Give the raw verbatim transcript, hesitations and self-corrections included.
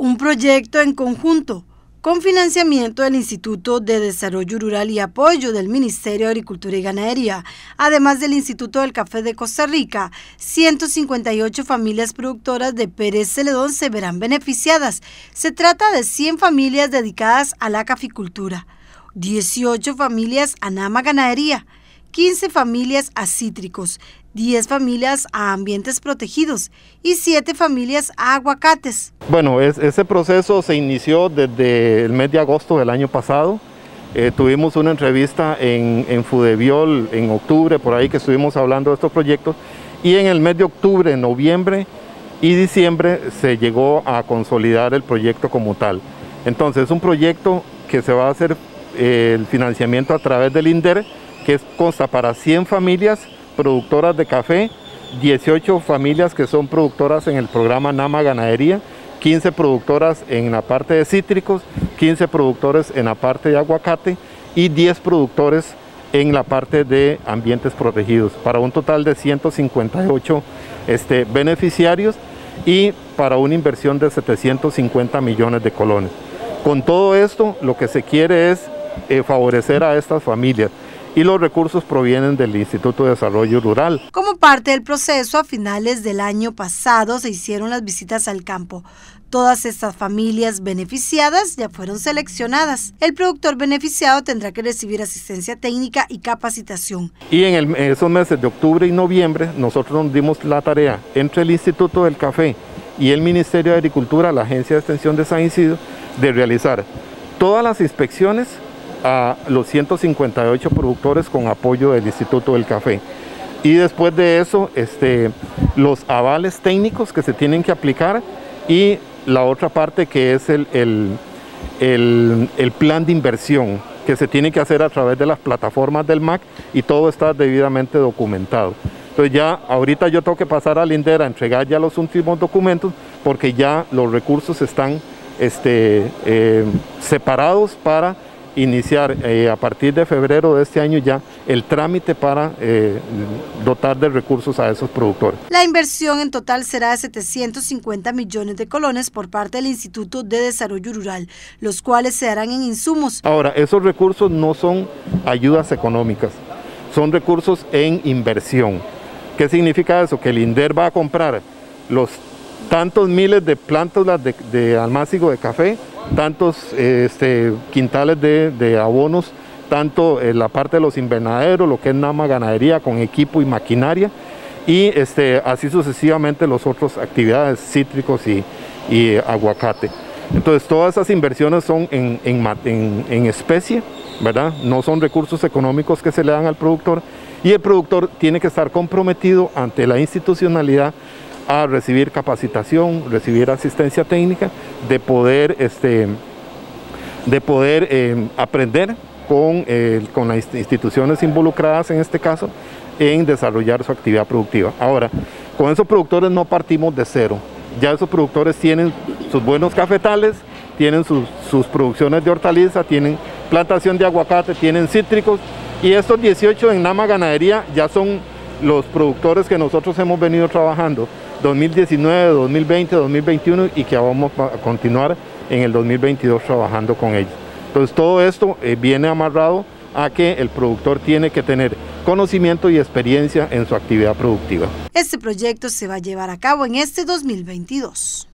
Un proyecto en conjunto, con financiamiento del Instituto de Desarrollo Rural y apoyo del Ministerio de Agricultura y Ganadería, además del Instituto del Café de Costa Rica, ciento cincuenta y ocho familias productoras de Pérez Celedón se verán beneficiadas. Se trata de cien familias dedicadas a la caficultura, dieciocho familias a Nama Ganadería, quince familias a cítricos, diez familias a ambientes protegidos y siete familias a aguacates. Bueno, es, ese proceso se inició desde el mes de agosto del año pasado. Eh, tuvimos una entrevista en, en Fudeviol en octubre, por ahí que estuvimos hablando de estos proyectos, y en el mes de octubre, noviembre y diciembre se llegó a consolidar el proyecto como tal. Entonces es un proyecto que se va a hacer eh, el financiamiento a través del INDER, que es, consta para cien familias productoras de café, dieciocho familias que son productoras en el programa Nama Ganadería, quince productoras en la parte de cítricos, quince productores en la parte de aguacate y diez productores en la parte de ambientes protegidos, para un total de ciento cincuenta y ocho este, beneficiarios y para una inversión de setecientos cincuenta millones de colones. Con todo esto, lo que se quiere es eh, favorecer a estas familias, y los recursos provienen del Instituto de Desarrollo Rural. Como parte del proceso, a finales del año pasado se hicieron las visitas al campo. Todas estas familias beneficiadas ya fueron seleccionadas. El productor beneficiado tendrá que recibir asistencia técnica y capacitación. Y en, el, en esos meses de octubre y noviembre nosotros nos dimos la tarea entre el Instituto del Café y el Ministerio de Agricultura, la Agencia de Extensión de San Isidro, de realizar todas las inspecciones a los ciento cincuenta y ocho productores con apoyo del Instituto del Café. Y después de eso, este, los avales técnicos que se tienen que aplicar y la otra parte que es el, el, el, el plan de inversión que se tiene que hacer a través de las plataformas del M A C, y todo está debidamente documentado. Entonces ya ahorita yo tengo que pasar al INDER a entregar ya los últimos documentos, porque ya los recursos están este, eh, separados para iniciar eh, a partir de febrero de este año ya el trámite para eh, dotar de recursos a esos productores. La inversión en total será de setecientos cincuenta millones de colones por parte del Instituto de Desarrollo Rural, los cuales se darán en insumos. Ahora, esos recursos no son ayudas económicas, son recursos en inversión. ¿Qué significa eso? Que el INDER va a comprar los tantos miles de plántulas de, de almácigo de café, tantos este, quintales de, de abonos, tanto en la parte de los invernaderos, lo que es Nama Ganadería con equipo y maquinaria, y este, así sucesivamente las otras actividades, cítricos y, y aguacate. Entonces todas esas inversiones son en, en, en, en especie, ¿verdad? No son recursos económicos que se le dan al productor, y el productor tiene que estar comprometido ante la institucionalidad a recibir capacitación, recibir asistencia técnica, de poder, este, de poder eh, aprender con, eh, con las instituciones involucradas en este caso en desarrollar su actividad productiva. Ahora, con esos productores no partimos de cero, ya esos productores tienen sus buenos cafetales, tienen sus, sus producciones de hortaliza, tienen plantación de aguacate, tienen cítricos, y estos dieciocho en Nama Ganadería ya son los productores que nosotros hemos venido trabajando dos mil diecinueve, dos mil veinte, dos mil veintiuno y que vamos a continuar en el dos mil veintidós trabajando con ellos. Entonces todo esto eh, viene amarrado a que el productor tiene que tener conocimiento y experiencia en su actividad productiva. Este proyecto se va a llevar a cabo en este dos mil veintidós.